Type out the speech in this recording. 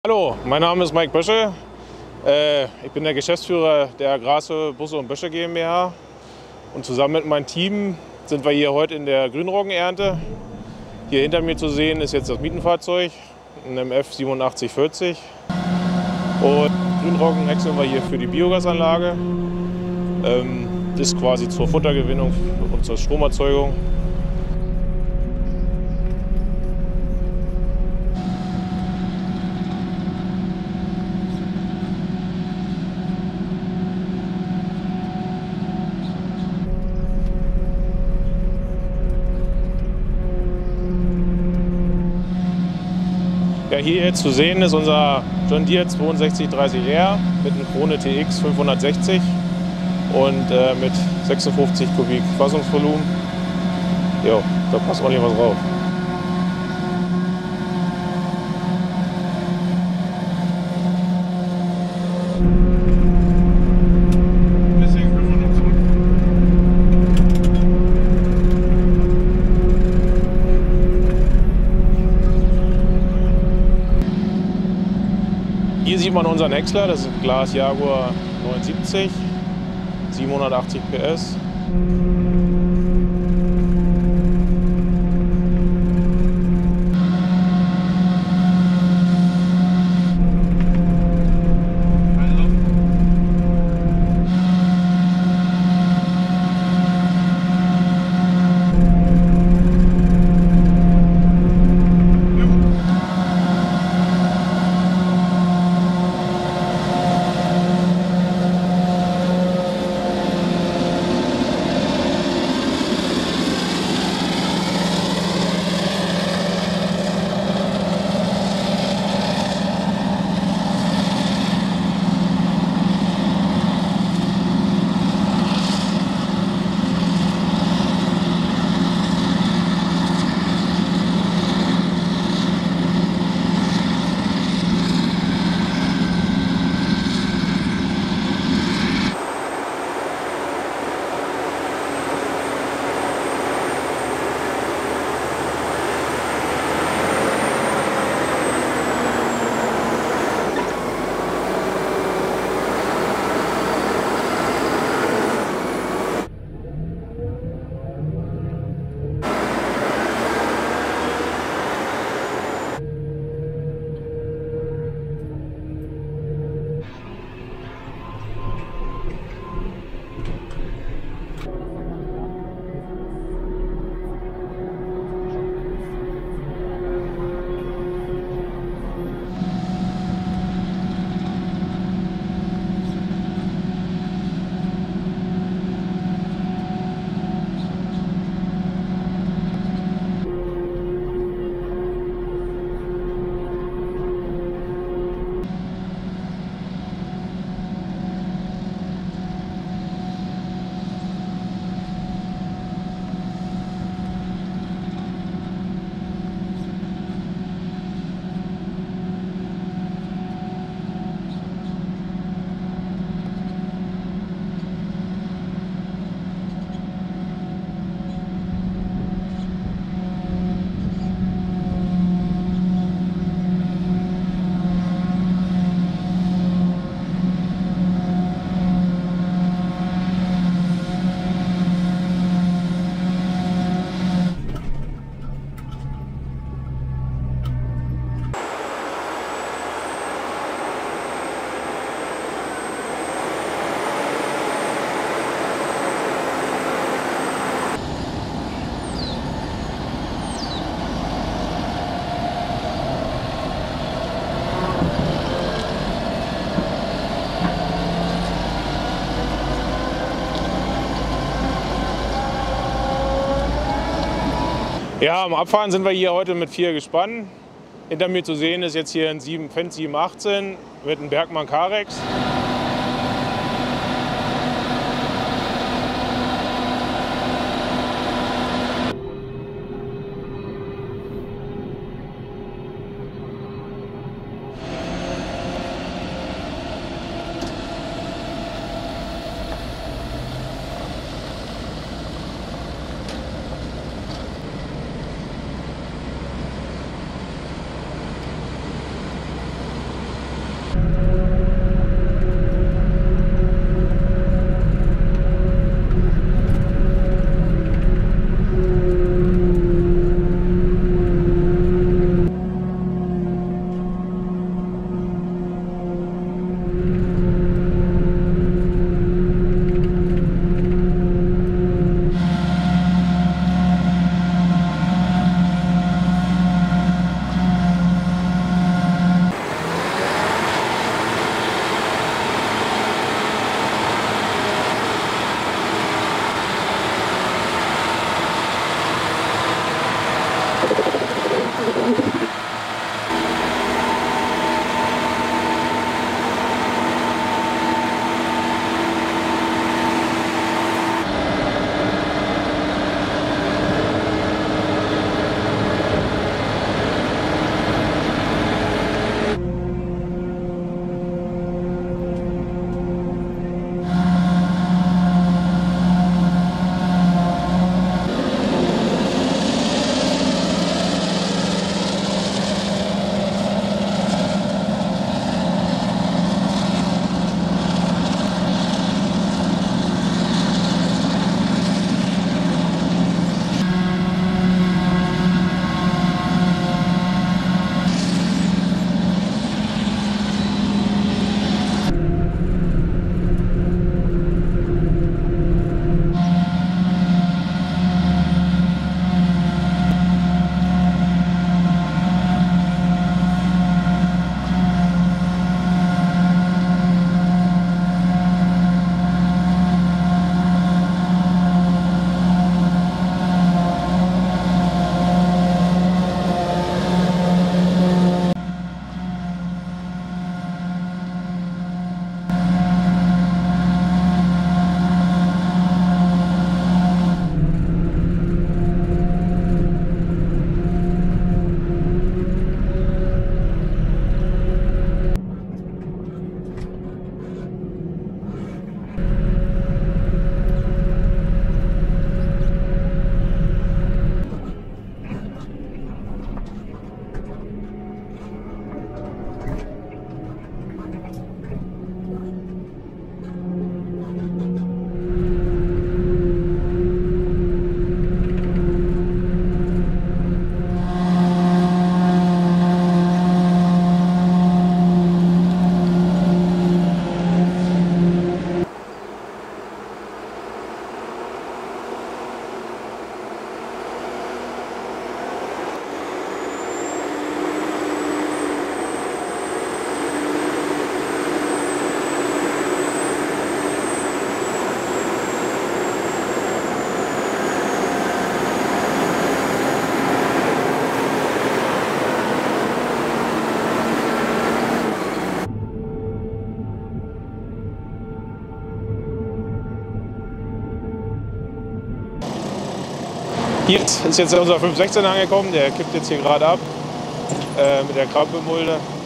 Hallo, mein Name ist Mike Bösche. Ich bin der Geschäftsführer der Grashöhe Busse und Bösche GmbH. Und zusammen mit meinem Team sind wir hier heute in der Grünroggenernte. Hier hinter mir zu sehen ist jetzt das Mietenfahrzeug, ein MF 8740. Und Grünroggen wechseln wir hier für die Biogasanlage. Das ist quasi zur Futtergewinnung und zur Stromerzeugung. Ja, hier jetzt zu sehen ist unser John Deere 6230R mit einem Krone TX 560 und mit 56 Kubik Fassungsvolumen. Jo, da passt ordentlich was drauf. Hier sieht man unseren Häcksler, das ist ein Glas Jaguar 79, 780 PS. Ja, am Abfahren sind wir hier heute mit 4 Gespannen. Hinter mir zu sehen ist jetzt hier ein Fendt 718 mit einem Bergmann Carex. Hier ist jetzt unser 516 angekommen, der kippt jetzt hier gerade ab mit der Krabbenmulde.